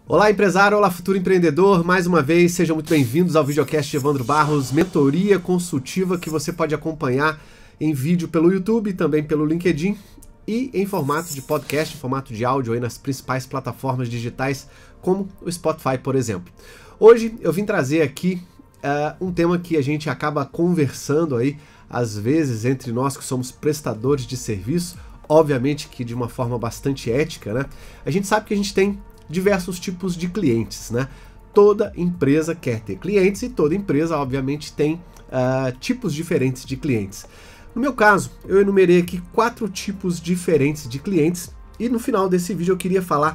Olá empresário, olá futuro empreendedor, mais uma vez sejam muito bem-vindos ao videocast de Evandro Barros, mentoria consultiva que você pode acompanhar em vídeo pelo YouTube, também pelo LinkedIn e em formato de podcast, em formato de áudio aí nas principais plataformas digitais como o Spotify, por exemplo. Hoje eu vim trazer aqui um tema que a gente acaba conversando aí às vezes entre nós que somos prestadores de serviço, obviamente que de uma forma bastante ética, né? A gente sabe que a gente tem diversos tipos de clientes, né? Toda empresa quer ter clientes e toda empresa, obviamente, tem tipos diferentes de clientes. No meu caso, eu enumerei aqui 4 tipos diferentes de clientes e no final desse vídeo eu queria falar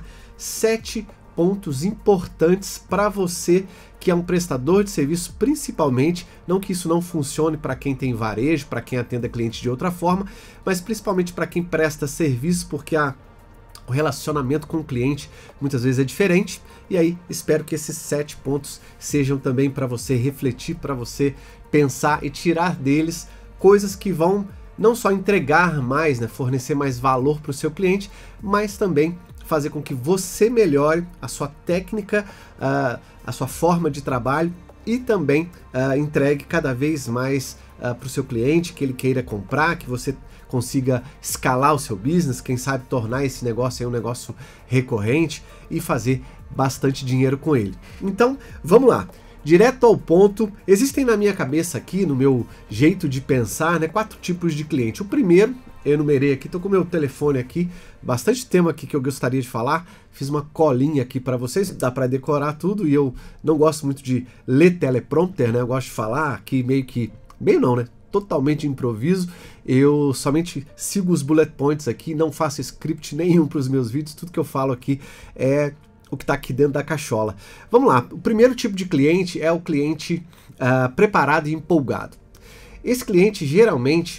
7 pontos importantes para você que é um prestador de serviço, principalmente, não que isso não funcione para quem tem varejo, para quem atenda cliente de outra forma, mas principalmente para quem presta serviço, porque o relacionamento com o cliente muitas vezes é diferente, e aí espero que esses 7 pontos sejam também para você refletir, para você pensar e tirar deles coisas que vão não só entregar mais, né, fornecer mais valor para o seu cliente, mas também fazer com que você melhore a sua técnica, a sua forma de trabalho e também entregue cada vez mais para o seu cliente, que ele queira comprar, que você consiga escalar o seu business, quem sabe tornar esse negócio aí um negócio recorrente e fazer bastante dinheiro com ele. Então, vamos lá. Direto ao ponto, existem na minha cabeça aqui, no meu jeito de pensar, né, 4 tipos de cliente. O primeiro, eu enumerei aqui, tô com o meu telefone aqui, bastante tema aqui que eu gostaria de falar, fiz uma colinha aqui para vocês, dá para decorar tudo e eu não gosto muito de ler teleprompter, né, eu gosto de falar aqui meio não, né, totalmente improviso, eu somente sigo os bullet points aqui, não faço script nenhum para os meus vídeos, tudo que eu falo aqui é o que está aqui dentro da cachola. Vamos lá, o primeiro tipo de cliente é o cliente preparado e empolgado. Esse cliente, geralmente,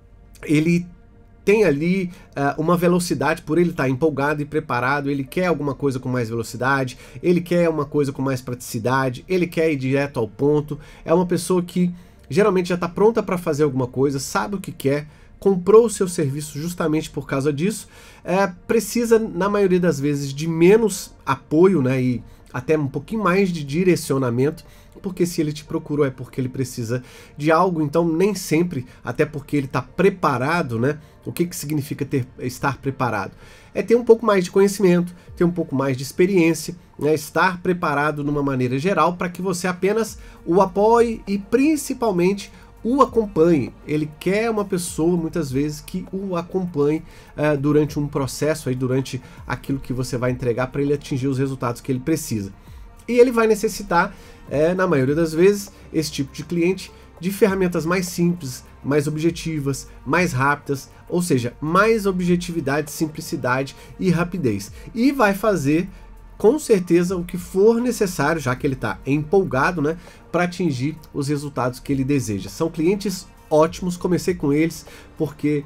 ele tem ali uma velocidade, por ele estar empolgado e preparado, ele quer alguma coisa com mais velocidade, ele quer uma coisa com mais praticidade, ele quer ir direto ao ponto, é uma pessoa que geralmente já está pronta para fazer alguma coisa, sabe o que quer, comprou o seu serviço justamente por causa disso, precisa, na maioria das vezes, de menos apoio, né, e até um pouquinho mais de direcionamento, porque se ele te procurou é porque ele precisa de algo, então nem sempre, até porque ele está preparado, né? O que significa estar preparado? É ter um pouco mais de conhecimento, ter um pouco mais de experiência, né? Estar preparado numa maneira geral para que você apenas o apoie e principalmente o acompanhe. Ele quer uma pessoa, muitas vezes, que o acompanhe durante um processo, aí, durante aquilo que você vai entregar para ele atingir os resultados que ele precisa. E ele vai necessitar, na maioria das vezes, esse tipo de cliente, de ferramentas mais simples, mais objetivas, mais rápidas, ou seja, mais objetividade, simplicidade e rapidez. E vai fazer, com certeza, o que for necessário, já que ele está empolgado, né, para atingir os resultados que ele deseja. São clientes ótimos, comecei com eles porque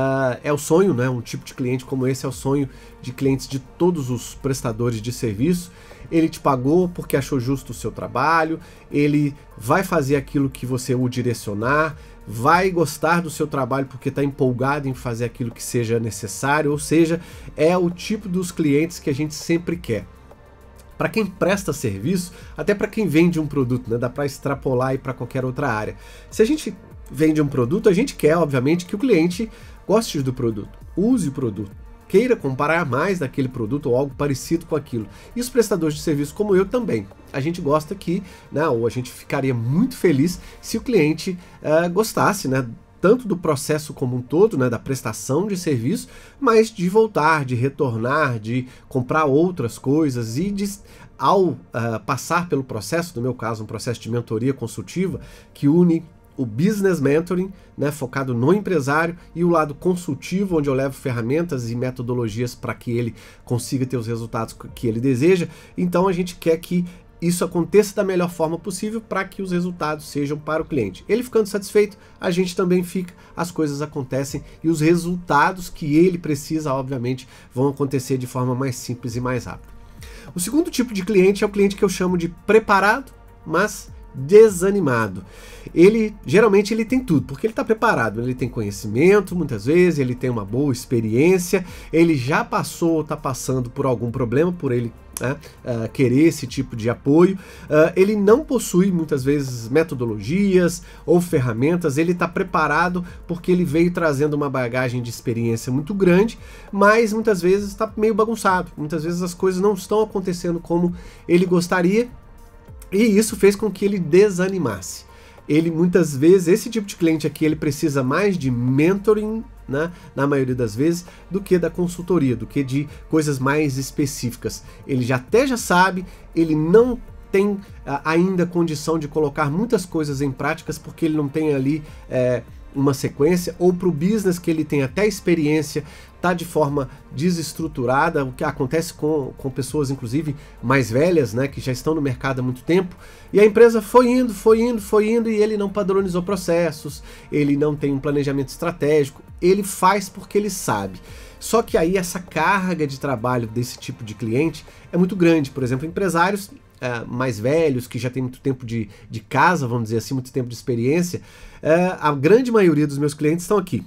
é o sonho, né? Um tipo de cliente como esse é o sonho de clientes de todos os prestadores de serviço. Ele te pagou porque achou justo o seu trabalho, ele vai fazer aquilo que você o direcionar, vai gostar do seu trabalho porque está empolgado em fazer aquilo que seja necessário, ou seja, é o tipo dos clientes que a gente sempre quer. Para quem presta serviço, até para quem vende um produto, né? Dá para extrapolar aí para qualquer outra área. Se a gente vende um produto, a gente quer, obviamente, que o cliente goste do produto, use o produto, queira comparar mais daquele produto ou algo parecido com aquilo. E os prestadores de serviço como eu também. A gente gosta que, né, ou a gente ficaria muito feliz se o cliente gostasse, né, tanto do processo como um todo, né, da prestação de serviço, mas de voltar, de retornar, de comprar outras coisas e ao passar pelo processo, no meu caso, um processo de mentoria consultiva que une o business mentoring, né, focado no empresário, e o lado consultivo, onde eu levo ferramentas e metodologias para que ele consiga ter os resultados que ele deseja. Então a gente quer que isso aconteça da melhor forma possível para que os resultados sejam para o cliente. Ele ficando satisfeito, a gente também fica, as coisas acontecem e os resultados que ele precisa, obviamente, vão acontecer de forma mais simples e mais rápida. O segundo tipo de cliente é o cliente que eu chamo de preparado, mas desanimado. Ele geralmente ele tem tudo, porque ele está preparado, ele tem conhecimento, muitas vezes ele tem uma boa experiência, ele já passou ou está passando por algum problema, por ele né, querer esse tipo de apoio. Ele não possui muitas vezes metodologias ou ferramentas, ele está preparado porque ele veio trazendo uma bagagem de experiência muito grande, mas muitas vezes está meio bagunçado, muitas vezes as coisas não estão acontecendo como ele gostaria, e isso fez com que ele desanimasse. Ele muitas vezes, esse tipo de cliente aqui, ele precisa mais de mentoring, né, na maioria das vezes, do que da consultoria, do que de coisas mais específicas. Ele já sabe, ele não tem ainda condição de colocar muitas coisas em práticas porque ele não tem ali uma sequência, ou para o business que ele tem até experiência, está de forma desestruturada, o que acontece com pessoas inclusive mais velhas, né, que já estão no mercado há muito tempo, e a empresa foi indo, e ele não padronizou processos, ele não tem um planejamento estratégico, ele faz porque ele sabe. Só que aí essa carga de trabalho desse tipo de cliente é muito grande. Por exemplo, empresários mais velhos, que já tem muito tempo de casa, vamos dizer assim, muito tempo de experiência, a grande maioria dos meus clientes estão aqui,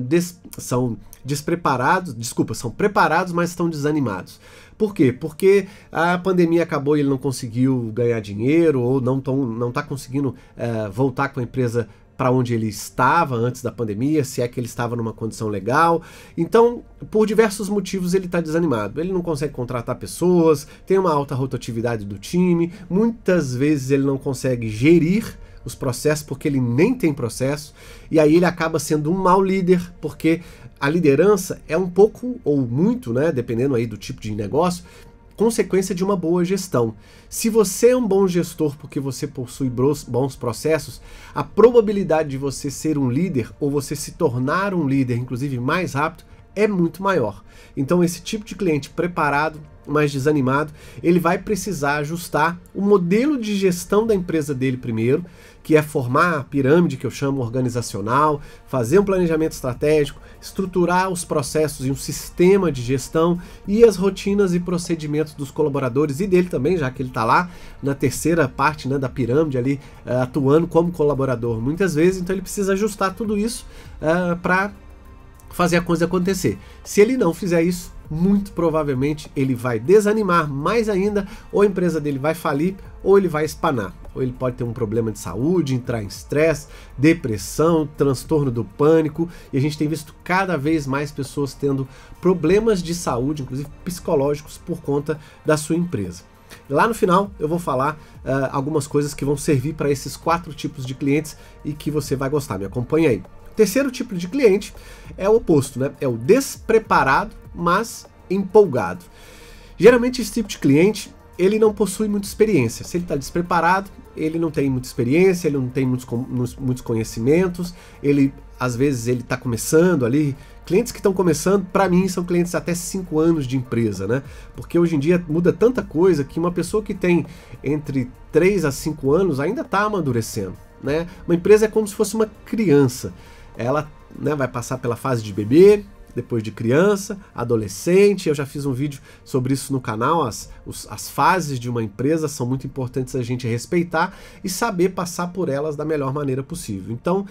são despreparados, são preparados, mas estão desanimados. Por quê? Porque a pandemia acabou e ele não conseguiu ganhar dinheiro, ou não está conseguindo voltar com a empresa para onde ele estava antes da pandemia, se é que ele estava numa condição legal. Então, por diversos motivos, ele está desanimado. Ele não consegue contratar pessoas, tem uma alta rotatividade do time, muitas vezes ele não consegue gerir os processos porque ele nem tem processo, e aí ele acaba sendo um mau líder, porque a liderança é um pouco ou muito, né, dependendo aí do tipo de negócio, consequência de uma boa gestão. Se você é um bom gestor porque você possui bons processos, a probabilidade de você ser um líder ou você se tornar um líder, inclusive mais rápido, é muito maior. Então esse tipo de cliente preparado, mais desanimado, ele vai precisar ajustar o modelo de gestão da empresa dele primeiro, que é formar a pirâmide, que eu chamo organizacional, fazer um planejamento estratégico, estruturar os processos em um sistema de gestão e as rotinas e procedimentos dos colaboradores e dele também, já que ele está lá na terceira parte, né, da pirâmide ali, atuando como colaborador muitas vezes. Então ele precisa ajustar tudo isso para fazer a coisa acontecer. Se ele não fizer isso, muito provavelmente ele vai desanimar mais ainda, ou a empresa dele vai falir, ou ele vai espanar, ou ele pode ter um problema de saúde, entrar em estresse, depressão, transtorno do pânico, e a gente tem visto cada vez mais pessoas tendo problemas de saúde, inclusive psicológicos, por conta da sua empresa. Lá no final eu vou falar algumas coisas que vão servir para esses 4 tipos de clientes e que você vai gostar, me acompanha aí. O terceiro tipo de cliente é o oposto, né? É o despreparado, mas empolgado. Geralmente esse tipo de cliente, ele não possui muita experiência. Se ele está despreparado, ele não tem muita experiência, ele não tem muitos conhecimentos, às vezes ele está começando ali. Clientes que estão começando, para mim, são clientes até 5 anos de empresa, né? Porque hoje em dia muda tanta coisa que uma pessoa que tem entre 3 a 5 anos ainda está amadurecendo, né? Uma empresa é como se fosse uma criança. Ela, né, vai passar pela fase de bebê, depois de criança, adolescente. Eu já fiz um vídeo sobre isso no canal. As fases de uma empresa são muito importantes a gente respeitar e saber passar por elas da melhor maneira possível. Então,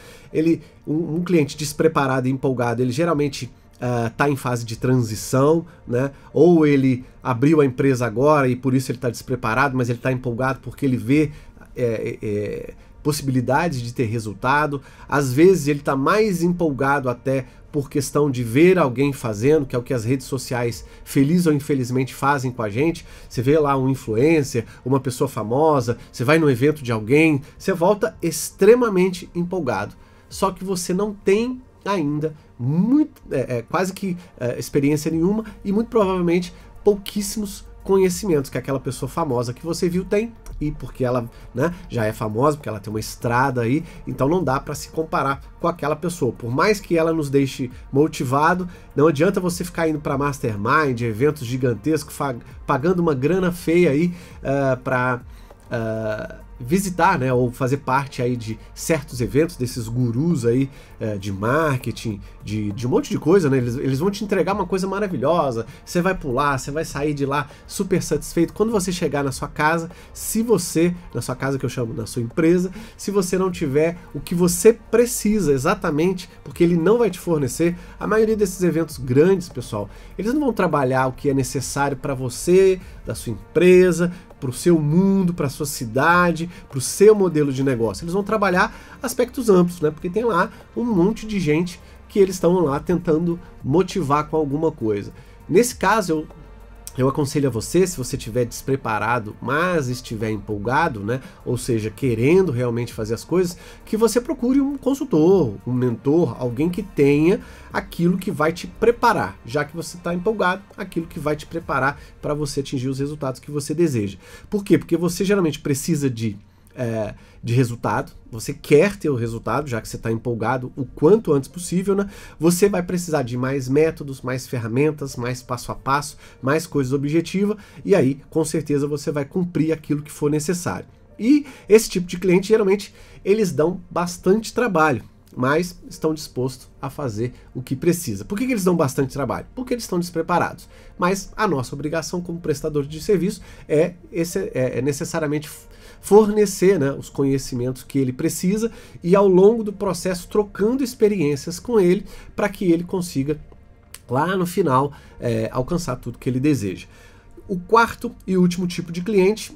um cliente despreparado e empolgado, ele geralmente está em fase de transição, né? Ou ele abriu a empresa agora e por isso ele está despreparado, mas ele está empolgado porque ele vê possibilidades de ter resultado. Às vezes ele está mais empolgado até por questão de ver alguém fazendo, que é o que as redes sociais, feliz ou infelizmente, fazem com a gente. Você vê lá um influencer, uma pessoa famosa, você vai no evento de alguém, você volta extremamente empolgado. Só que você não tem ainda quase que experiência nenhuma e muito provavelmente pouquíssimos conhecimentos que aquela pessoa famosa que você viu tem, e porque ela, né, já é famosa, porque ela tem uma estrada aí, então não dá para se comparar com aquela pessoa. Por mais que ela nos deixe motivado, não adianta você ficar indo para mastermind, eventos gigantescos, pagando uma grana feia aí para visitar, né, ou fazer parte aí de certos eventos, desses gurus aí de marketing, de um monte de coisa, né? Eles vão te entregar uma coisa maravilhosa, você vai pular, você vai sair de lá super satisfeito. Quando você chegar na sua casa, na sua casa que eu chamo, na sua empresa, se você não tiver o que você precisa exatamente, porque ele não vai te fornecer, a maioria desses eventos grandes, pessoal, eles não vão trabalhar o que é necessário para você, da sua empresa, para o seu mundo, para a sua cidade, para o seu modelo de negócio. Eles vão trabalhar aspectos amplos, né? Porque tem lá um monte de gente que eles estão lá tentando motivar com alguma coisa. Nesse caso, eu aconselho a você, se você estiver despreparado, mas estiver empolgado, né? Ou seja, querendo realmente fazer as coisas, que você procure um consultor, um mentor, alguém que tenha aquilo que vai te preparar, já que você está empolgado, aquilo que vai te preparar para você atingir os resultados que você deseja. Por quê? Porque você geralmente precisa de resultado, você quer ter o resultado, já que você está empolgado o quanto antes possível, né? Você vai precisar de mais métodos, mais ferramentas, mais passo a passo, mais coisas objetivas, e aí, com certeza, você vai cumprir aquilo que for necessário. E esse tipo de cliente, geralmente, eles dão bastante trabalho, mas estão dispostos a fazer o que precisa. Por que eles dão bastante trabalho? Porque eles estão despreparados. Mas a nossa obrigação como prestador de serviço é necessariamente fornecer, né, os conhecimentos que ele precisa e ao longo do processo trocando experiências com ele para que ele consiga lá no final alcançar tudo que ele deseja. O quarto e último tipo de cliente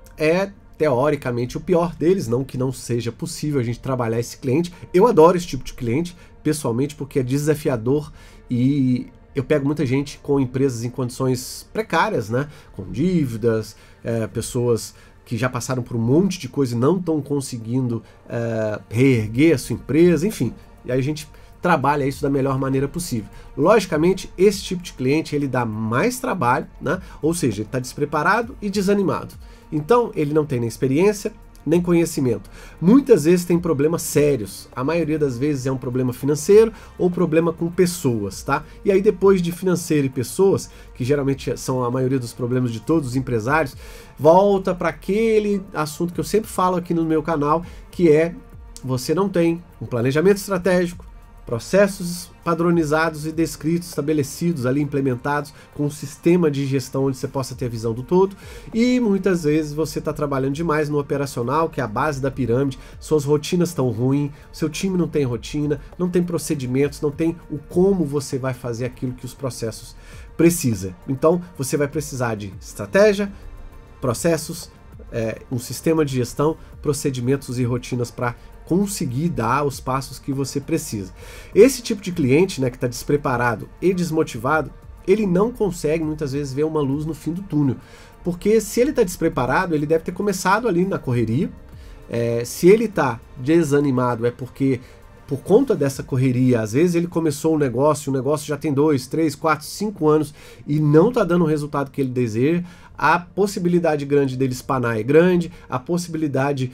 é teoricamente o pior deles, não que não seja possível a gente trabalhar esse cliente. Eu adoro esse tipo de cliente, pessoalmente, porque é desafiador e eu pego muita gente com empresas em condições precárias, né, com dívidas, pessoas que já passaram por um monte de coisa e não estão conseguindo reerguer a sua empresa, enfim. E aí a gente trabalha isso da melhor maneira possível. Logicamente, esse tipo de cliente ele dá mais trabalho, né? Ou seja, ele está despreparado e desanimado. Então, ele não tem nem experiência, nem conhecimento. Muitas vezes tem problemas sérios. A maioria das vezes é um problema financeiro ou problema com pessoas, tá? E aí depois de financeiro e pessoas, que geralmente são a maioria dos problemas de todos os empresários, volta para aquele assunto que eu sempre falo aqui no meu canal, que é você não tem um planejamento estratégico, processos padronizados e descritos, estabelecidos ali, implementados, com um sistema de gestão onde você possa ter a visão do todo, e muitas vezes você está trabalhando demais no operacional, que é a base da pirâmide, suas rotinas estão ruins, seu time não tem rotina, não tem procedimentos, não tem o como você vai fazer aquilo que os processos precisam. Então você vai precisar de estratégia, processos, um sistema de gestão, procedimentos e rotinas para conseguir dar os passos que você precisa. Esse tipo de cliente, né, que está despreparado e desmotivado, ele não consegue muitas vezes ver uma luz no fim do túnel, porque se ele está despreparado, ele deve ter começado ali na correria. Se ele está desanimado é porque por conta dessa correria, às vezes ele começou o negócio já tem 2, 3, 4, 5 anos e não está dando o resultado que ele deseja, a possibilidade grande dele espanar é grande, a possibilidade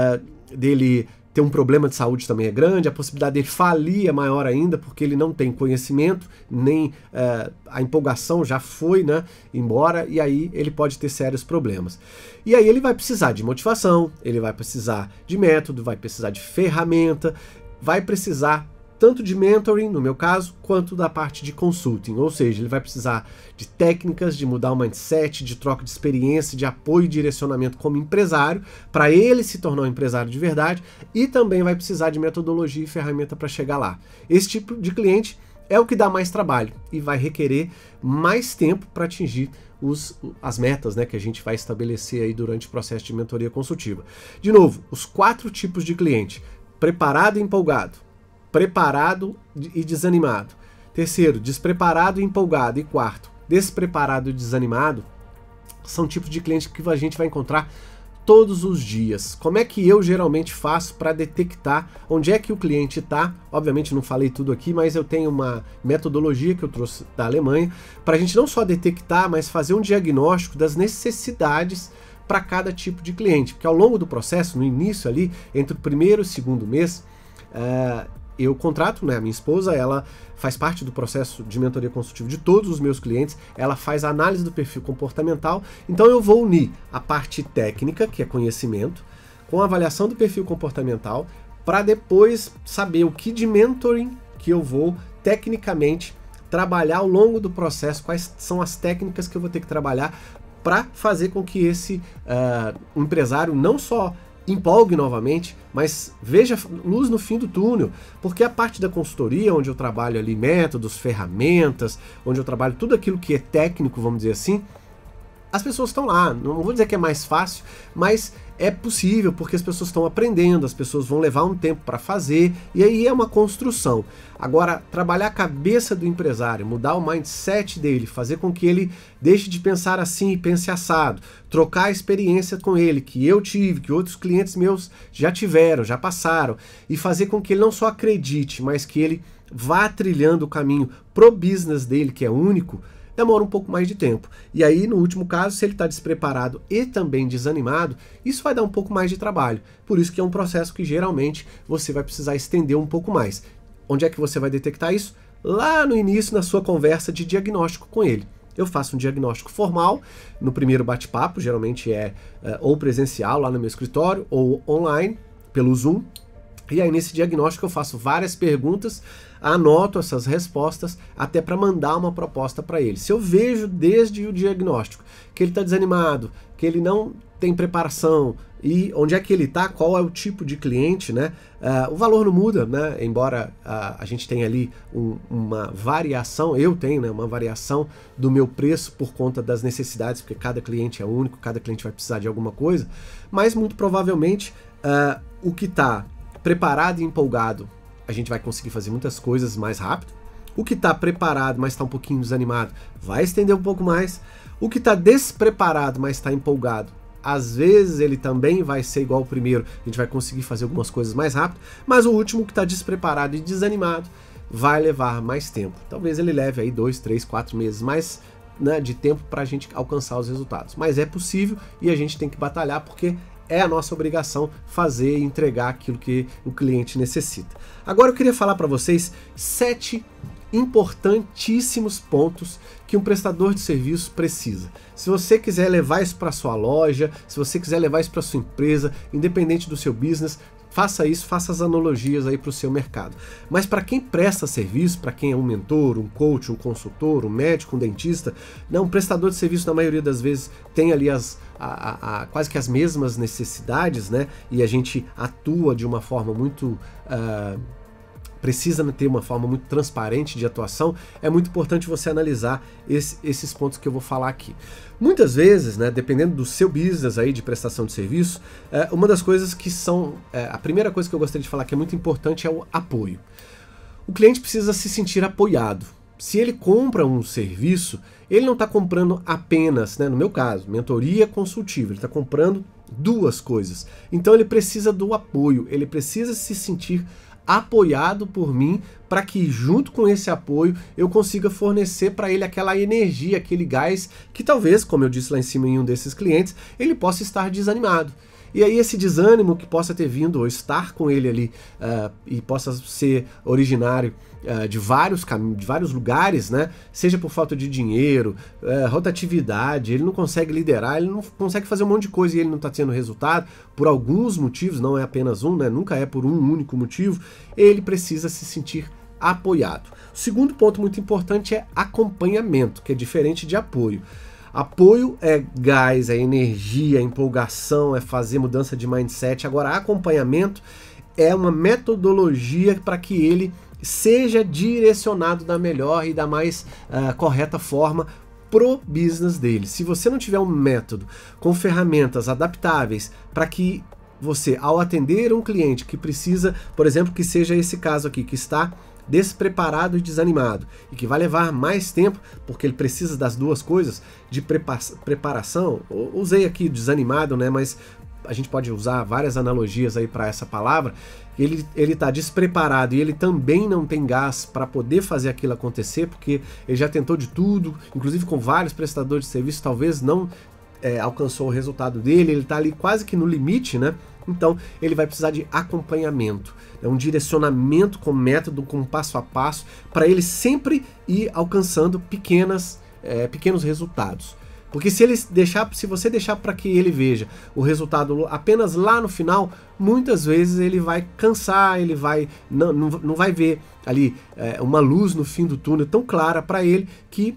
dele ter um problema de saúde também é grande, a possibilidade dele falir é maior ainda, porque ele não tem conhecimento, nem a empolgação já foi, né, embora, e aí ele pode ter sérios problemas. E aí ele vai precisar de motivação, ele vai precisar de método, vai precisar de ferramenta, vai precisar tanto de mentoring, no meu caso, quanto da parte de consulting, ou seja, ele vai precisar de técnicas, de mudar o mindset, de troca de experiência, de apoio e direcionamento como empresário, para ele se tornar um empresário de verdade, e também vai precisar de metodologia e ferramenta para chegar lá. Esse tipo de cliente é o que dá mais trabalho e vai requerer mais tempo para atingir as metas, né, que a gente vai estabelecer aí durante o processo de mentoria consultiva. De novo, os 4 tipos de cliente: preparado e empolgado, preparado e desanimado. Terceiro, despreparado e empolgado. E quarto, despreparado e desanimado, são tipos de clientes que a gente vai encontrar todos os dias. Como é que eu geralmente faço para detectar onde é que o cliente está? Obviamente não falei tudo aqui, mas eu tenho uma metodologia que eu trouxe da Alemanha para a gente não só detectar, mas fazer um diagnóstico das necessidades para cada tipo de cliente. Porque ao longo do processo, no início ali, entre o primeiro e o segundo mês, eu contrato, né, a minha esposa, ela faz parte do processo de mentoria consultiva de todos os meus clientes, ela faz a análise do perfil comportamental, então eu vou unir a parte técnica, que é conhecimento, com a avaliação do perfil comportamental, para depois saber o que de mentoring que eu vou tecnicamente trabalhar ao longo do processo, quais são as técnicas que eu vou ter que trabalhar para fazer com que esse empresário não só empolgue novamente, mas veja luz no fim do túnel, porque a parte da consultoria, onde eu trabalho ali métodos, ferramentas, onde eu trabalho tudo aquilo que é técnico, vamos dizer assim, as pessoas estão lá, não vou dizer que é mais fácil, mas é possível porque as pessoas estão aprendendo, as pessoas vão levar um tempo para fazer, e aí é uma construção. Agora, trabalhar a cabeça do empresário, mudar o mindset dele, fazer com que ele deixe de pensar assim e pense assado, trocar a experiência com ele, que eu tive, que outros clientes meus já tiveram, já passaram, e fazer com que ele não só acredite, mas que ele vá trilhando o caminho pro business dele, que é único, demora um pouco mais de tempo. E aí, no último caso, se ele está despreparado e também desanimado, isso vai dar um pouco mais de trabalho. Por isso que é um processo que geralmente você vai precisar estender um pouco mais. Onde é que você vai detectar isso? Lá no início, na sua conversa de diagnóstico com ele. Eu faço um diagnóstico formal no primeiro bate-papo, geralmente é ou presencial lá no meu escritório ou online, pelo Zoom. E aí nesse diagnóstico eu faço várias perguntas, anoto essas respostas até para mandar uma proposta para ele. Se eu vejo desde o diagnóstico que ele está desanimado, que ele não tem preparação e onde é que ele está, qual é o tipo de cliente, né? O valor não muda, né? Embora a gente tenha ali uma variação, eu tenho, né, uma variação do meu preço por conta das necessidades, porque cada cliente é único, cada cliente vai precisar de alguma coisa, mas muito provavelmente o que está preparado e empolgado, a gente vai conseguir fazer muitas coisas mais rápido. O que está preparado, mas está um pouquinho desanimado, vai estender um pouco mais. O que está despreparado, mas está empolgado, às vezes ele também vai ser igual ao primeiro, a gente vai conseguir fazer algumas coisas mais rápido, mas o último, que está despreparado e desanimado, vai levar mais tempo. Talvez ele leve aí 2, 3, 4 meses mais, né, de tempo para a gente alcançar os resultados. Mas é possível e a gente tem que batalhar porque é a nossa obrigação fazer e entregar aquilo que o cliente necessita. Agora eu queria falar para vocês 7 importantíssimos pontos que um prestador de serviço precisa. Se você quiser levar isso para sua loja, se você quiser levar isso para sua empresa, independente do seu business, faça isso, faça as analogias aí para o seu mercado. Mas para quem presta serviço, para quem é um mentor, um coach, um consultor, um médico, um dentista, não, um prestador de serviço na maioria das vezes tem ali quase que as mesmas necessidades, né? E a gente atua de uma forma muito precisa ter uma forma muito transparente de atuação. É muito importante você analisar esses pontos que eu vou falar aqui. Muitas vezes, né, dependendo do seu business aí de prestação de serviço, uma das coisas que são, a primeira coisa que eu gostaria de falar que é muito importante é o apoio. O cliente precisa se sentir apoiado. Se ele compra um serviço, ele não está comprando apenas, né, no meu caso, mentoria consultiva, ele está comprando duas coisas. Então ele precisa do apoio, ele precisa se sentir apoiado por mim, para que junto com esse apoio eu consiga fornecer para ele aquela energia, aquele gás que talvez, como eu disse lá em cima em um desses clientes, ele possa estar desanimado. E aí esse desânimo que possa ter vindo ou estar com ele ali e possa ser originário de vários caminhos, de vários lugares, né? Seja por falta de dinheiro, rotatividade, ele não consegue liderar, ele não consegue fazer um monte de coisa e ele não está tendo resultado por alguns motivos, não é apenas um, né? Nunca é por um único motivo, ele precisa se sentir apoiado. O segundo ponto muito importante é acompanhamento, que é diferente de apoio. Apoio é gás, é energia, é empolgação, é fazer mudança de mindset. Agora, acompanhamento é uma metodologia para que ele seja direcionado da melhor e da mais correta forma pro business dele. Se você não tiver um método com ferramentas adaptáveis para que você, ao atender um cliente que precisa, por exemplo, que seja esse caso aqui, que está despreparado e desanimado, e que vai levar mais tempo, porque ele precisa das duas coisas, de preparação, usei aqui desanimado, né, mas a gente pode usar várias analogias aí para essa palavra. Ele está despreparado e ele também não tem gás para poder fazer aquilo acontecer, porque ele já tentou de tudo, inclusive com vários prestadores de serviço, talvez não alcançou o resultado dele, ele está ali quase que no limite, né? Então ele vai precisar de acompanhamento, um direcionamento com método, com passo a passo, para ele sempre ir alcançando pequenos resultados. Porque se você deixar para que ele veja o resultado apenas lá no final, muitas vezes ele vai cansar, ele não vai ver ali uma luz no fim do túnel tão clara para ele que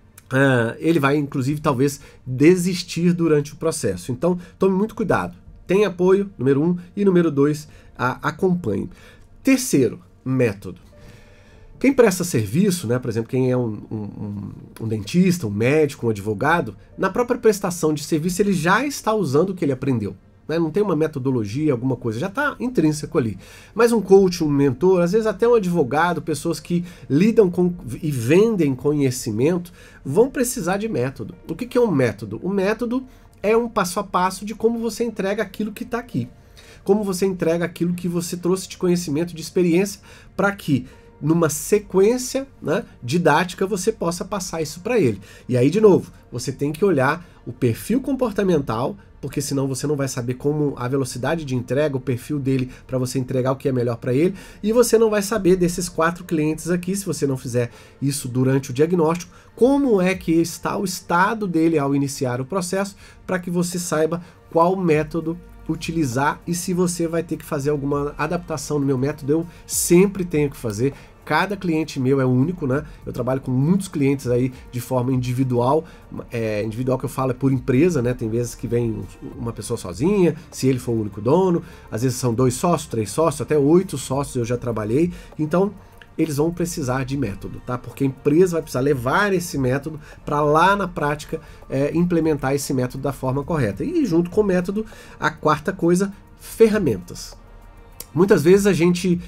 ele vai, inclusive, talvez desistir durante o processo. Então, tome muito cuidado. Tenha apoio, número 1, e número 2, acompanhe. Terceiro, método. Quem presta serviço, né, por exemplo, quem é um dentista, um médico, um advogado, na própria prestação de serviço ele já está usando o que ele aprendeu. Né? Não tem uma metodologia, alguma coisa, já está intrínseco ali. Mas um coach, um mentor, às vezes até um advogado, pessoas que lidam com e vendem conhecimento, vão precisar de método. O que é um método? O método é um passo a passo de como você entrega aquilo que está aqui. Como você entrega aquilo que você trouxe de conhecimento, de experiência, para que numa sequência, né, didática você possa passar isso para ele. E aí, de novo, você tem que olhar o perfil comportamental, porque senão você não vai saber como a velocidade de entrega, o perfil dele para você entregar o que é melhor para ele, e você não vai saber desses 4 clientes aqui, se você não fizer isso durante o diagnóstico, como é que está o estado dele ao iniciar o processo, para que você saiba qual método utilizar e se você vai ter que fazer alguma adaptação no meu método. Eu sempre tenho que fazer. Cada cliente meu é único, né? Eu trabalho com muitos clientes aí de forma individual. Individual que eu falo é por empresa, né? Tem vezes que vem uma pessoa sozinha, se ele for o único dono. Às vezes são 2 sócios, 3 sócios, até 8 sócios eu já trabalhei. Então, eles vão precisar de método, tá? Porque a empresa vai precisar levar esse método para lá na prática implementar esse método da forma correta. E junto com o método, a quarta coisa, ferramentas. Muitas vezes a gente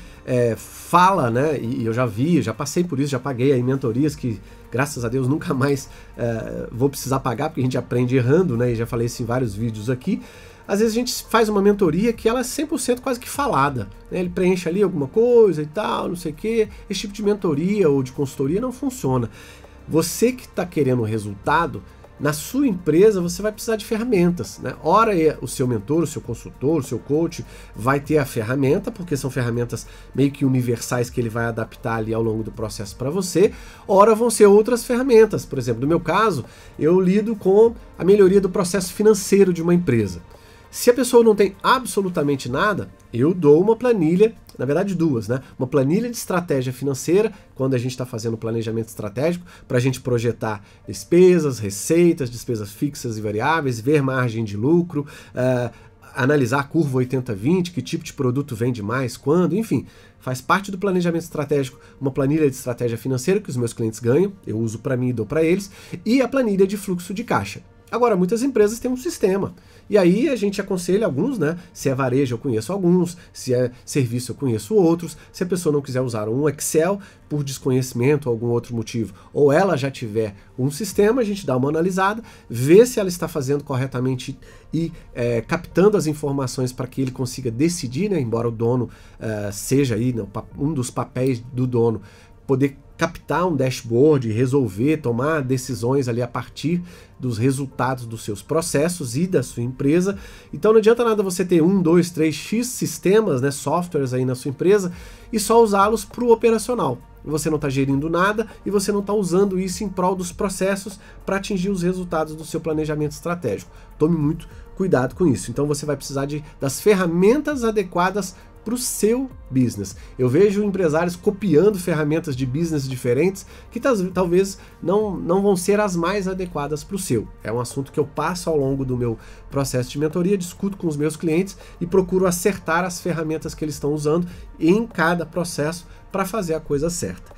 fala, né? E eu já passei por isso, já paguei aí mentorias que, graças a Deus, nunca mais vou precisar pagar, porque a gente aprende errando, né? E já falei isso em vários vídeos aqui. Às vezes a gente faz uma mentoria que ela é 100% quase que falada, né? Ele preenche ali alguma coisa e tal, não sei o quê. Esse tipo de mentoria ou de consultoria não funciona. Você que está querendo um resultado, na sua empresa você vai precisar de ferramentas, né? Ora o seu mentor, o seu consultor, o seu coach vai ter a ferramenta, porque são ferramentas meio que universais que ele vai adaptar ali ao longo do processo para você. Ora vão ser outras ferramentas. Por exemplo, no meu caso, eu lido com a melhoria do processo financeiro de uma empresa. Se a pessoa não tem absolutamente nada, eu dou uma planilha, na verdade 2, né? Uma planilha de estratégia financeira, quando a gente está fazendo planejamento estratégico, para a gente projetar despesas, receitas, despesas fixas e variáveis, ver margem de lucro, analisar a curva 80-20, que tipo de produto vende mais, quando, enfim. Faz parte do planejamento estratégico uma planilha de estratégia financeira que os meus clientes ganham, eu uso para mim e dou para eles, e a planilha de fluxo de caixa. Agora, muitas empresas têm um sistema, e aí a gente aconselha alguns, né? Se é varejo eu conheço alguns, se é serviço eu conheço outros, se a pessoa não quiser usar um Excel por desconhecimento ou algum outro motivo, ou ela já tiver um sistema, a gente dá uma analisada, vê se ela está fazendo corretamente e captando as informações para que ele consiga decidir, né? Embora o dono seja aí, né, um dos papéis do dono, poder captar um dashboard, resolver, tomar decisões ali a partir dos resultados dos seus processos e da sua empresa. Então não adianta nada você ter 1, 2, 3, X sistemas, né, softwares aí na sua empresa e só usá-los para o operacional. Você não está gerindo nada e você não está usando isso em prol dos processos para atingir os resultados do seu planejamento estratégico. Tome muito cuidado com isso. Então você vai precisar das ferramentas adequadas para o seu business. Eu vejo empresários copiando ferramentas de business diferentes que talvez não vão ser as mais adequadas para o seu. É um assunto que eu passo ao longo do meu processo de mentoria, discuto com os meus clientes e procuro acertar as ferramentas que eles estão usando em cada processo para fazer a coisa certa.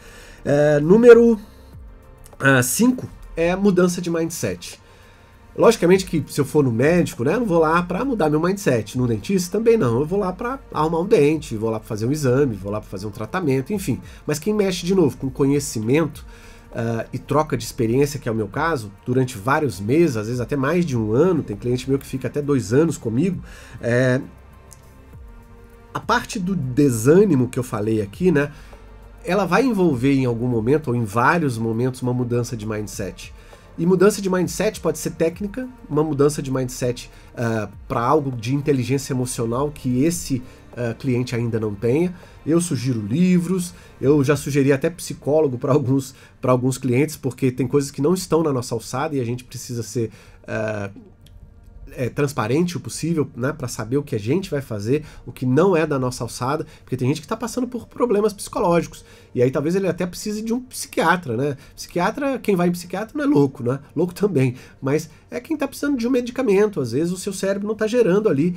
Número 5 é a mudança de mindset. Logicamente que se eu for no médico, né, eu não vou lá para mudar meu mindset. No dentista também não. Eu vou lá para arrumar um dente, vou lá para fazer um exame, vou lá para fazer um tratamento, enfim. Mas quem mexe, de novo, com conhecimento e troca de experiência, que é o meu caso, durante vários meses, às vezes até mais de um ano, tem cliente meu que fica até 2 anos comigo, a parte do desânimo que eu falei aqui, né, ela vai envolver em algum momento, ou em vários momentos, uma mudança de mindset. E mudança de mindset pode ser técnica, uma mudança de mindset para algo de inteligência emocional que esse cliente ainda não tenha. Eu sugiro livros, eu já sugeri até psicólogo para alguns clientes, porque tem coisas que não estão na nossa alçada e a gente precisa ser transparente o possível, né, para saber o que a gente vai fazer, o que não é da nossa alçada, porque tem gente que está passando por problemas psicológicos, e aí talvez ele até precise de um psiquiatra, né? Psiquiatra, quem vai em psiquiatra não é louco, né? Louco também, mas é quem está precisando de um medicamento. Às vezes o seu cérebro não está gerando ali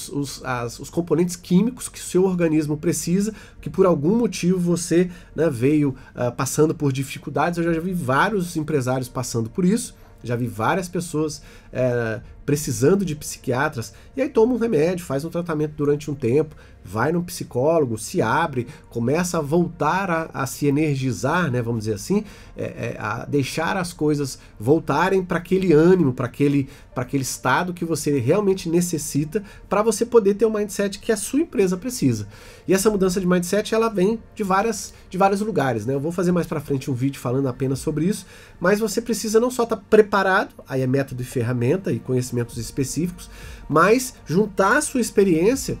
os componentes químicos que o seu organismo precisa, que por algum motivo você, né, veio passando por dificuldades. Eu já vi vários empresários passando por isso, já vi várias pessoas precisando de psiquiatras, e aí toma um remédio, faz um tratamento durante um tempo, vai num psicólogo, se abre, começa a voltar a se energizar, né, vamos dizer assim, a deixar as coisas voltarem para aquele ânimo, para aquele estado que você realmente necessita, para você poder ter o mindset que a sua empresa precisa. E essa mudança de mindset, ela vem de vários lugares, né? Eu vou fazer mais para frente um vídeo falando apenas sobre isso, mas você precisa não só estar preparado, aí é método e ferramenta e conhecimentos específicos, mas juntar a sua experiência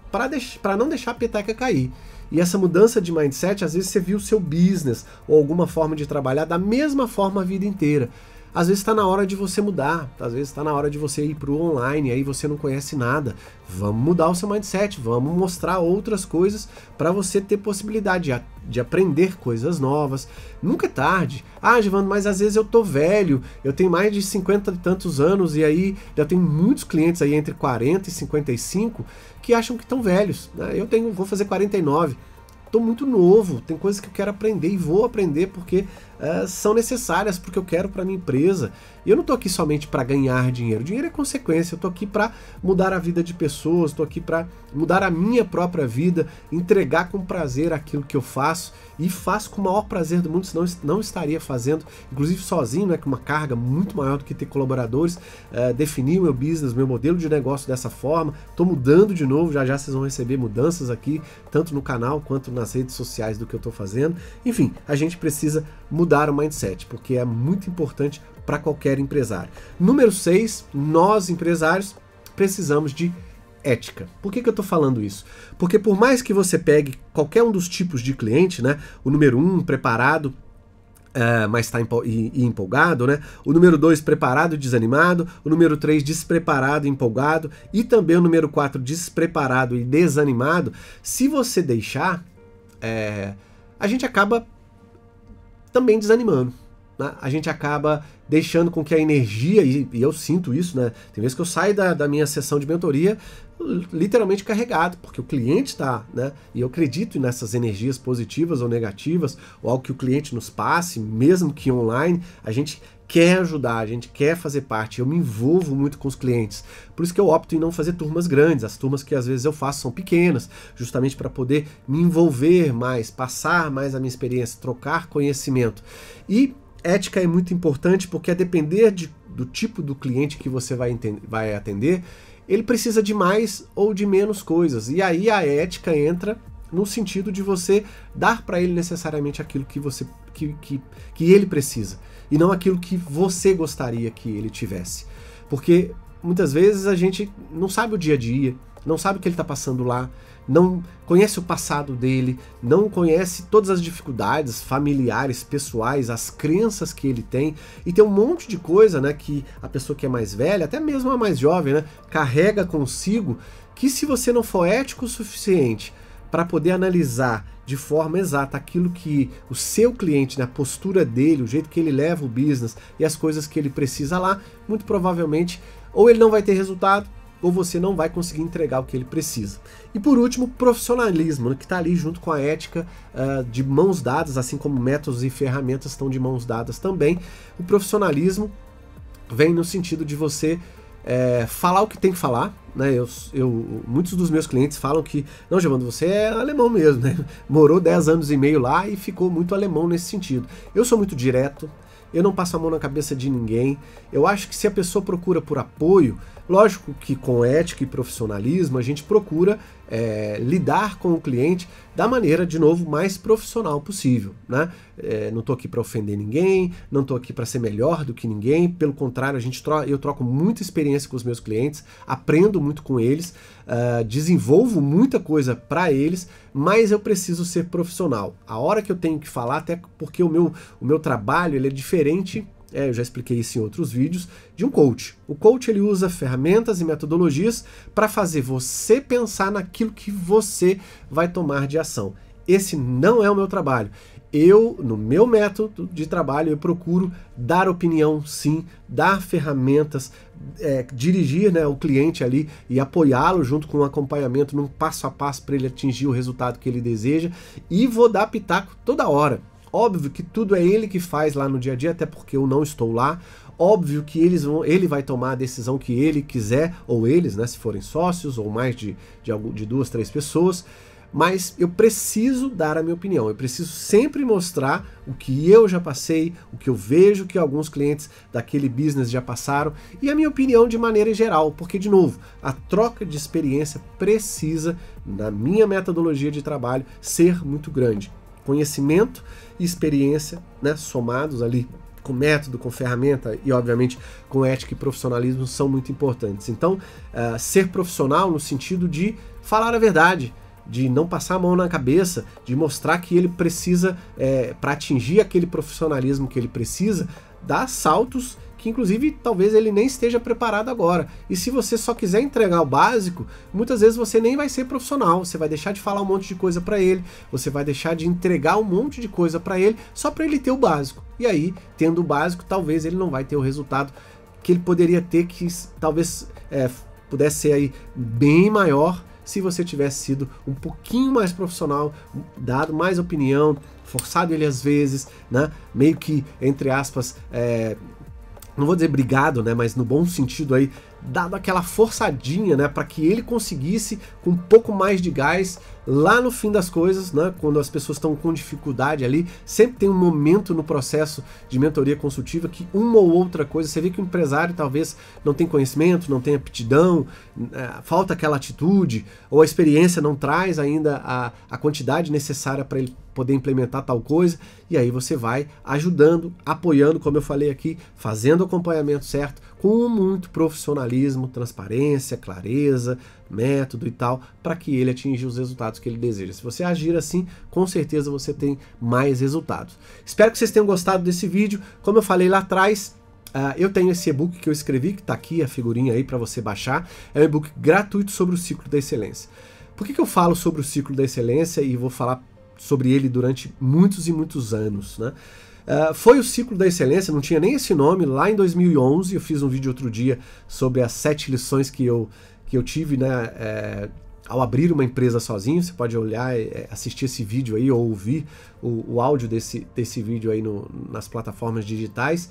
para não deixar a peteca cair. E essa mudança de mindset, às vezes você viu o seu business ou alguma forma de trabalhar da mesma forma a vida inteira. Às vezes está na hora de você mudar, às vezes está na hora de você ir para o online, aí você não conhece nada. Vamos mudar o seu mindset, vamos mostrar outras coisas para você ter possibilidade de aprender coisas novas. Nunca é tarde. Ah, Givandro, mas às vezes eu tô velho, eu tenho mais de 50 e tantos anos e aí já tem muitos clientes aí entre 40 e 55 que acham que estão velhos, né? Vou fazer 49. Estou muito novo, tem coisas que eu quero aprender e vou aprender porque são necessárias, porque eu quero para minha empresa. E eu não estou aqui somente para ganhar dinheiro. Dinheiro é consequência. Eu estou aqui para mudar a vida de pessoas, estou aqui para mudar a minha própria vida, entregar com prazer aquilo que eu faço, e faço com o maior prazer do mundo, senão não estaria fazendo, inclusive sozinho, né, com uma carga muito maior do que ter colaboradores. Definir o meu business, meu modelo de negócio dessa forma. Estou mudando de novo, já vocês vão receber mudanças aqui, tanto no canal quanto nas redes sociais do que eu estou fazendo. Enfim, a gente precisa mudar o mindset, porque é muito importante para qualquer empresário. Número 6, nós empresários precisamos de ética. Por que eu estou falando isso? Porque por mais que você pegue qualquer um dos tipos de cliente, né, o número 1, preparado, mas está empolgado, né? O número 2, preparado e desanimado. O número 3, despreparado e empolgado. E também o número 4, despreparado e desanimado. Se você deixar, a gente acaba também desanimando, né? A gente acaba deixando com que a energia, e eu sinto isso, né? Tem vezes que eu saio da minha sessão de mentoria literalmente carregado, porque o cliente está, né? E eu acredito nessas energias positivas ou negativas, ou algo que o cliente nos passe, mesmo que online, a gente quer ajudar, a gente quer fazer parte. Eu me envolvo muito com os clientes, por isso que eu opto em não fazer turmas grandes. As turmas que às vezes eu faço são pequenas, justamente para poder me envolver mais, passar mais a minha experiência, trocar conhecimento. E ética é muito importante, porque a depender do tipo do cliente que você vai atender, ele precisa de mais ou de menos coisas. E aí a ética entra no sentido de você dar para ele necessariamente aquilo que ele precisa, e não aquilo que você gostaria que ele tivesse. Porque muitas vezes a gente não sabe o dia a dia, não sabe o que ele está passando lá, não conhece o passado dele, não conhece todas as dificuldades familiares, pessoais, as crenças que ele tem, e tem um monte de coisa, né, que a pessoa que é mais velha, até mesmo a mais jovem, né, carrega consigo, que se você não for ético o suficiente para poder analisar de forma exata aquilo que o seu cliente, né, a postura dele, o jeito que ele leva o business e as coisas que ele precisa lá, muito provavelmente ou ele não vai ter resultado, ou você não vai conseguir entregar o que ele precisa. E por último, profissionalismo, né, que está ali junto com a ética, de mãos dadas, assim como métodos e ferramentas estão de mãos dadas também. O profissionalismo vem no sentido de você falar o que tem que falar, né? Muitos dos meus clientes falam que, não, Givandro, você é alemão mesmo, né? Morou 10 anos e meio lá e ficou muito alemão nesse sentido. Eu sou muito direto, eu não passo a mão na cabeça de ninguém. Eu acho que se a pessoa procura por apoio, lógico que com ética e profissionalismo a gente procura lidar com o cliente da maneira, de novo, mais profissional possível, né? Não estou aqui para ofender ninguém, não estou aqui para ser melhor do que ninguém, pelo contrário, eu troco muita experiência com os meus clientes, aprendo muito com eles, desenvolvo muita coisa para eles, mas eu preciso ser profissional. A hora que eu tenho que falar, até porque o meu trabalho ele é diferente, eu já expliquei isso em outros vídeos, de um coach. O coach ele usa ferramentas e metodologias para fazer você pensar naquilo que você vai tomar de ação. Esse não é o meu trabalho. No meu método de trabalho, eu procuro dar opinião, sim, dar ferramentas, dirigir, né, o cliente ali e apoiá-lo junto com um acompanhamento num passo a passo para ele atingir o resultado que ele deseja, e vou dar pitaco toda hora. Óbvio que tudo é ele que faz lá no dia a dia, até porque eu não estou lá. Óbvio que ele vai tomar a decisão que ele quiser, ou eles, né, se forem sócios, ou mais de 2, 3 pessoas. Mas eu preciso dar a minha opinião, eu preciso sempre mostrar o que eu já passei, o que eu vejo que alguns clientes daquele business já passaram, e a minha opinião de maneira geral, porque, de novo, a troca de experiência precisa, na minha metodologia de trabalho, ser muito grande. Conhecimento e experiência, né, somados ali com método, com ferramenta e, obviamente, com ética e profissionalismo são muito importantes. Então, ser profissional no sentido de falar a verdade, de não passar a mão na cabeça, de mostrar que ele precisa, para atingir aquele profissionalismo que ele precisa, dar saltos que inclusive talvez ele nem esteja preparado agora. E se você só quiser entregar o básico, muitas vezes você nem vai ser profissional, você vai deixar de falar um monte de coisa para ele, você vai deixar de entregar um monte de coisa para ele, só para ele ter o básico. E aí, tendo o básico, talvez ele não vai ter o resultado que ele poderia ter, que talvez pudesse ser aí bem maior se você tivesse sido um pouquinho mais profissional, dado mais opinião, forçado ele às vezes, né? Meio que, entre aspas, não vou dizer brigado, né, mas no bom sentido aí, dado aquela forçadinha, né, para que ele conseguisse com um pouco mais de gás lá no fim das coisas, né, quando as pessoas estão com dificuldade ali, sempre tem um momento no processo de mentoria consultiva que uma ou outra coisa, você vê que o empresário talvez não tem conhecimento, não tem aptidão, falta aquela atitude, ou a experiência não traz ainda a quantidade necessária para ele poder implementar tal coisa, e aí você vai ajudando, apoiando, como eu falei aqui, fazendo o acompanhamento certo, com muito profissionalismo, transparência, clareza, método e tal, para que ele atinja os resultados que ele deseja. Se você agir assim, com certeza você tem mais resultados. Espero que vocês tenham gostado desse vídeo. Como eu falei lá atrás, eu tenho esse e-book que eu escrevi, que está aqui a figurinha aí para você baixar. É um e-book gratuito sobre o ciclo da excelência. Por que eu falo sobre o ciclo da excelência e vou falar sobre ele durante muitos e muitos anos, né? Foi o ciclo da excelência, não tinha nem esse nome, lá em 2011, eu fiz um vídeo outro dia sobre as 7 lições que eu tive, né, ao abrir uma empresa sozinho. Você pode olhar, assistir esse vídeo aí, ou ouvir o áudio desse vídeo aí nas plataformas digitais.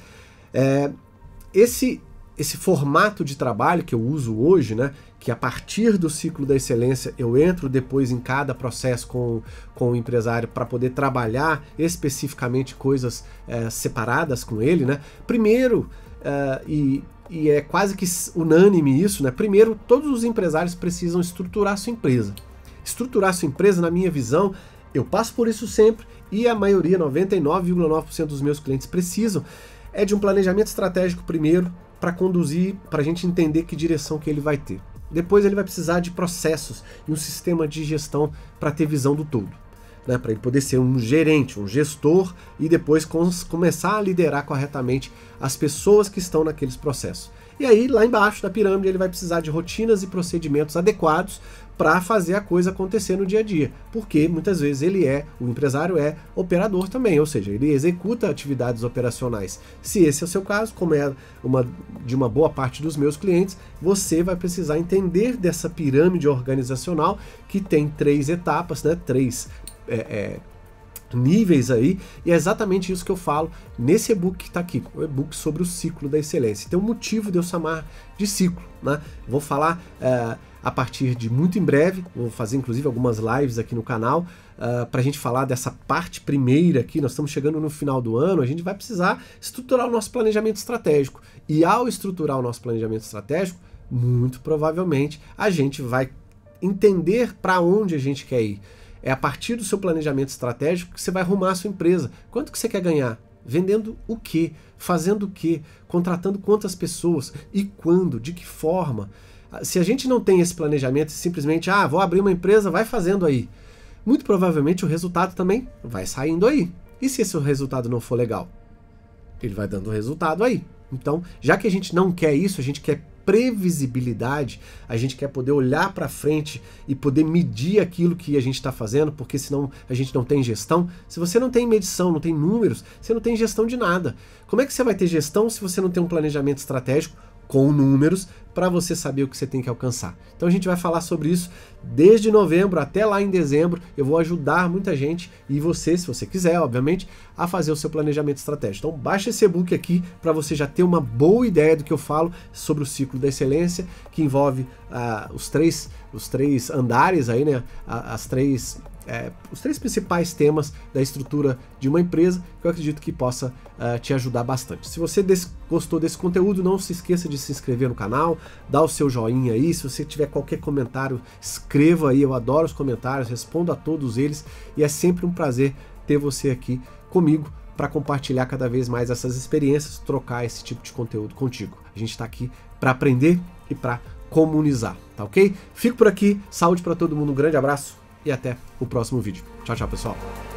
Esse formato de trabalho que eu uso hoje, né, que a partir do ciclo da excelência eu entro depois em cada processo com o empresário para poder trabalhar especificamente coisas separadas com ele, né? Primeiro, e é quase que unânime isso, né? Primeiro, todos os empresários precisam estruturar sua empresa. Estruturar sua empresa, na minha visão, eu passo por isso sempre, e a maioria, 99,9% dos meus clientes precisam, de um planejamento estratégico primeiro, para conduzir, para a gente entender que direção que ele vai ter. Depois ele vai precisar de processos e um sistema de gestão para ter visão do todo, né? Para ele poder ser um gerente, um gestor, e depois começar a liderar corretamente as pessoas que estão naqueles processos. E aí, lá embaixo da pirâmide, ele vai precisar de rotinas e procedimentos adequados para fazer a coisa acontecer no dia a dia, porque muitas vezes o empresário é operador também, ou seja, ele executa atividades operacionais. Se esse é o seu caso, como é de uma boa parte dos meus clientes, você vai precisar entender dessa pirâmide organizacional que tem 3 etapas, né, 3 níveis aí, e é exatamente isso que eu falo nesse e-book que está aqui, o e-book sobre o ciclo da excelência. Tem um motivo de eu chamar de ciclo, né? Vou falar a partir de muito em breve, vou fazer inclusive algumas lives aqui no canal, para a gente falar dessa parte primeira aqui. Nós estamos chegando no final do ano, a gente vai precisar estruturar o nosso planejamento estratégico, e ao estruturar o nosso planejamento estratégico, muito provavelmente a gente vai entender para onde a gente quer ir. É a partir do seu planejamento estratégico que você vai arrumar a sua empresa. Quanto que você quer ganhar? Vendendo o quê? Fazendo o quê? Contratando quantas pessoas? E quando? De que forma? Se a gente não tem esse planejamento e simplesmente, vou abrir uma empresa, vai fazendo aí. Muito provavelmente o resultado também vai saindo aí. E se esse resultado não for legal? Ele vai dando resultado aí. Então, já que a gente não quer isso, a gente quer previsibilidade, a gente quer poder olhar para frente e poder medir aquilo que a gente está fazendo, porque senão a gente não tem gestão. Se você não tem medição, não tem números, você não tem gestão de nada. Como é que você vai ter gestão se você não tem um planejamento estratégico com números para você saber o que você tem que alcançar? Então a gente vai falar sobre isso desde novembro até lá em dezembro. Eu vou ajudar muita gente e você, se você quiser, obviamente, a fazer o seu planejamento estratégico. Então baixa esse e-book aqui para você já ter uma boa ideia do que eu falo sobre o ciclo da excelência, que envolve os três andares aí, né? Os três principais temas da estrutura de uma empresa, que eu acredito que possa te ajudar bastante. Se você gostou desse conteúdo, não se esqueça de se inscrever no canal, dar o seu joinha aí. Se você tiver qualquer comentário, escreva aí, eu adoro os comentários, respondo a todos eles e é sempre um prazer ter você aqui comigo para compartilhar cada vez mais essas experiências, trocar esse tipo de conteúdo contigo. A gente está aqui para aprender e para comunizar, tá ok? Fico por aqui, saúde para todo mundo, um grande abraço e até o próximo vídeo. Tchau, tchau, pessoal!